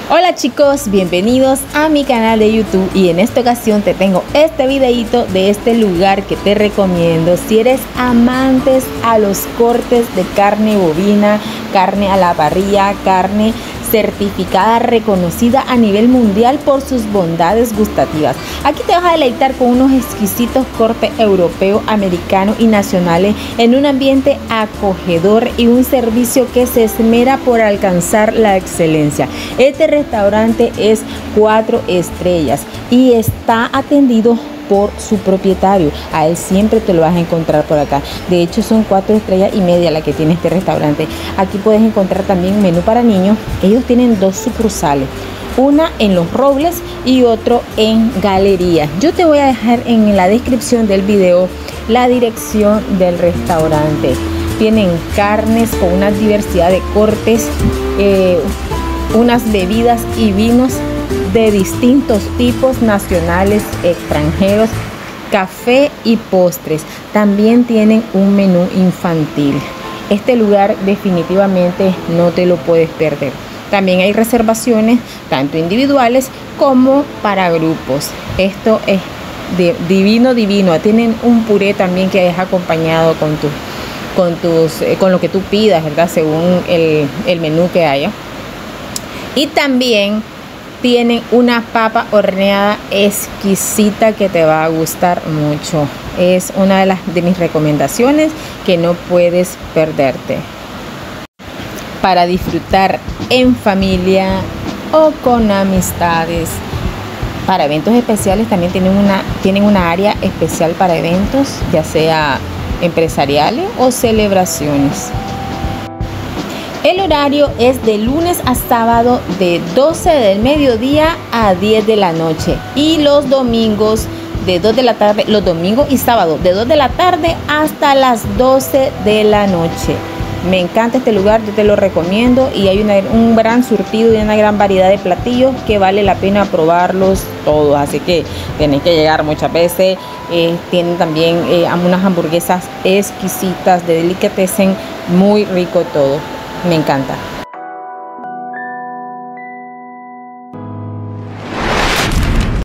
Hola chicos, bienvenidos a mi canal de YouTube y en esta ocasión te tengo este videito de este lugar que te recomiendo si eres amantes a los cortes de carne bovina, carne a la parrilla, carne certificada, reconocida a nivel mundial por sus bondades gustativas. Aquí te vas a deleitar con unos exquisitos cortes europeos, americanos y nacionales en un ambiente acogedor y un servicio que se esmera por alcanzar la excelencia. Este restaurante es 4 estrellas y está atendido por su propietario. A él siempre te lo vas a encontrar por acá. De hecho son 4 estrellas y media la que tiene este restaurante. Aquí puedes encontrar también menú para niños. Ellos tienen 2 sucursales, una en Los Robles y otro en Galería. Yo te voy a dejar en la descripción del video la dirección del restaurante. Tienen carnes con una diversidad de cortes, unas bebidas y vinos de distintos tipos, nacionales, extranjeros, café y postres. También tienen un menú infantil. Este lugar definitivamente no te lo puedes perder. También hay reservaciones tanto individuales como para grupos. Esto es divino. Tienen un puré también que es acompañado con lo que tú pidas, ¿verdad? Según el menú que haya. Y también tienen una papa horneada exquisita que te va a gustar mucho. Es una de mis recomendaciones que no puedes perderte para disfrutar en familia o con amistades. Para eventos especiales también tienen una área especial para eventos, ya sea empresariales o celebraciones. El horario es de lunes a sábado de 12 del mediodía a 10 de la noche y los domingos de 2 de la tarde, los domingos y sábados de 2 de la tarde hasta las 12 de la noche. Me encanta este lugar, yo te lo recomiendo y hay un gran surtido y una gran variedad de platillos que vale la pena probarlos todos, así que tienen que llegar muchas veces. Tienen también unas hamburguesas exquisitas de delicatessen, muy rico todo. Me encanta.